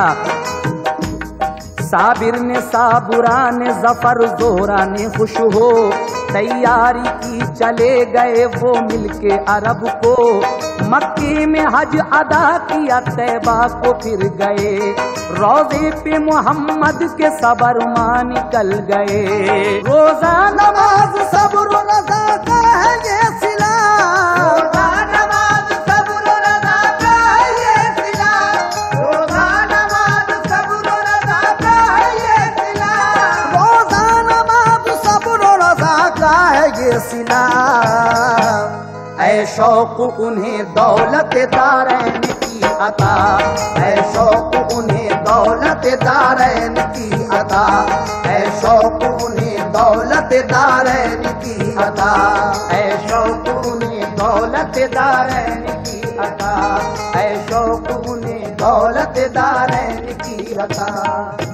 साबिर ने साबुरा ने जफर जोरा ने खुश हो तैयारी की चले गए वो मिलके अरब को। मक्के में हज अदा किया तैबा को फिर गए, रोजे पे मोहम्मद के सबर मां निकल गए। रोजा नमाज सब्र रज़ा का है ये सिला, रोजा नमाज सब्र रज़ा का है ये सिला, रोजा नमाज सब्र रज़ा का है ये सिला, रोजा नमाज सब्र रज़ा का है ये सिला। ऐ शौक उन्हें दौलत दारैन की अता, ऐ शौक उन्हें दौलत दारैन की अता, ऐ शौक उन्हें दौलत दारैन की अता, ऐ शौक उन्हें दौलत दारैन की अता, ऐ शौक उन्हें दौलत दारैन की अता।